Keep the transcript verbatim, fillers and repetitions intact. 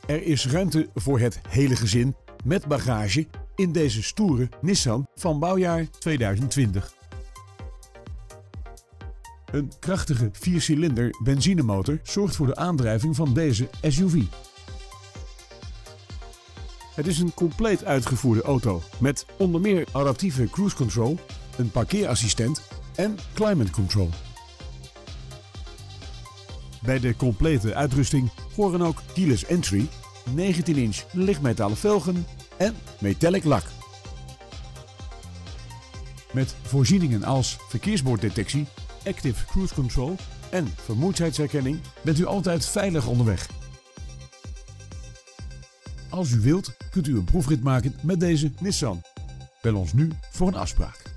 Er is ruimte voor het hele gezin met bagage in deze stoere Nissan van bouwjaar tweeduizend twintig. Een krachtige viercilinder benzinemotor zorgt voor de aandrijving van deze S U V. Het is een compleet uitgevoerde auto met onder meer adaptieve cruise control, een parkeerassistent en climate control. Bij de complete uitrusting horen ook keyless entry, negentien inch lichtmetalen velgen en metallic lak. Met voorzieningen als verkeersborddetectie, active cruise control en vermoeidheidsherkenning bent u altijd veilig onderweg. Als u wilt, kunt u een proefrit maken met deze Nissan. Bel ons nu voor een afspraak.